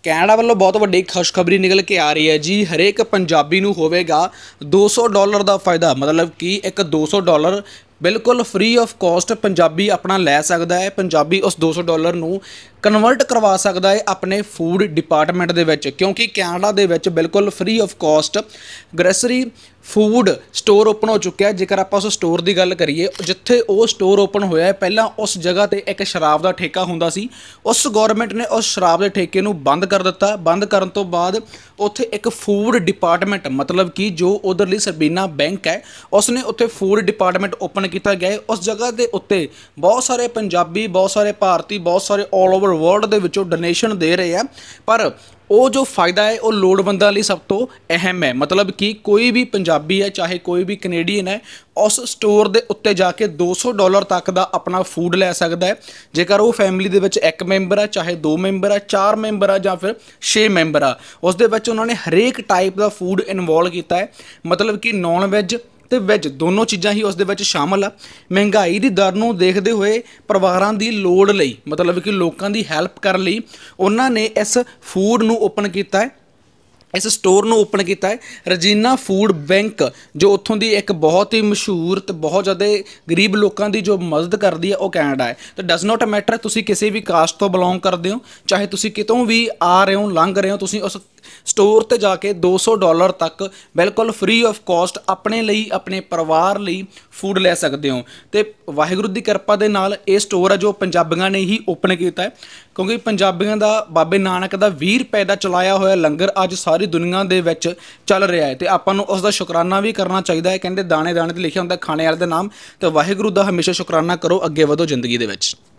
Canada ਵੱਲੋਂ ਬਹੁਤ ਵੱਡੀ ਖੁਸ਼ਖਬਰੀ ਨਿਕਲ ਕੇ ਆ ਰਹੀ ਹੈ ਜੀ। ਹਰੇਕ ਪੰਜਾਬੀ ਨੂੰ ਹੋਵੇਗਾ $200 ਦਾ ਫਾਇਦਾ। मतलब कि एक $200 बिल्कुल फ्री ऑफ कॉस्ट पंजाबी अपना लै सकता है। पंजाबी उस $200 ਨੂੰ कन्वर्ट करवा सकता है अपने फूड डिपार्टमेंट दे विच, क्योंकि कैनेडा दे विच बिल्कुल free of cost grocery food store open हो चुका है। जेकर आप उस स्टोर की गल करिए, जिथे वो स्टोर ओपन होया है पहला उस जगह पर एक शराब का ठेका हुंदा सी। उस गौरमेंट ने उस शराब के ठेके नूं बंद कर दिता। बंद करन तो बाद उत्थे एक फूड डिपार्टमेंट, मतलब कि जो उधरली सबीना बैंक है, उसने उत्थे फूड डिपार्टमेंट ओपन किया गया है। उस जगह के उत्ते बहुत सारे पंजाबी, बहुत सारे भारती, बहुत सारे ऑल ओवर वर्ल्ड के विचों डोनेशन दे रहे हैं। पर वो जो फायदा है वो लोड़वंदां लई सब तो अहम है। मतलब कि कोई भी पंजाबी है, चाहे कोई भी कनेडियन है, उस स्टोर के उत्ते जाके $200 तक का अपना फूड लै सकता है। जेकर वो फैमिली दे विच एक मैंबर है, चाहे 2 मैंबर है, 4 मैंबर है, या फिर 6 मैंबर है, उस दे विच उन्होंने हरेक टाइप का फूड इनवॉल्व किया है। मतलब कि नॉन वैज ਤੇ ਵਿੱਚ दोनों चीज़ां ही उस दे विच शामिल आ। महंगाई की दर नूं देखते हुए परिवारां दी लोड़ लई, मतलब कि लोकां दी हैल्प करन लई उन्हां ने इस फूड नूं ओपन कीता है, इस स्टोर नूं ओपन किया है। रजीना फूड बैंक जो उत्थों की एक बहुत ही मशहूर तो बहुत ज़्यादा गरीब लोगों की जो मदद करती है वो कैनेडा है। तो डज नॉट मैटर तुसी किसी भी कास्ट तो बिलोंग करते हो, चाहे तुसी कितों भी आ रहे हो, लंघ रहे हो, तुसी उस स्टोर ते जाके $200 तक बिल्कुल फ्री ऑफ कॉस्ट अपने लिए, अपने परिवार लिए फूड ले सकते हो। तो वाहिगुरू की किरपा के नाल ये स्टोर है जो पंजाबियों ने ही ओपन किया है, क्योंकि पंजाबियों का बाबे नानक का 20 रुपए का चलाया हुआ लंगर अज सारी दुनिया के विच चल रहा है। तो आपां नूं उसका शुकराना भी करना चाहिए है। कहते दाने दाने ते लिखिया हुंदा खाने वाले का नाम। तो वाहिगुरू का हमेशा शुकराना करो, अगे वधो जिंदगी दे विच।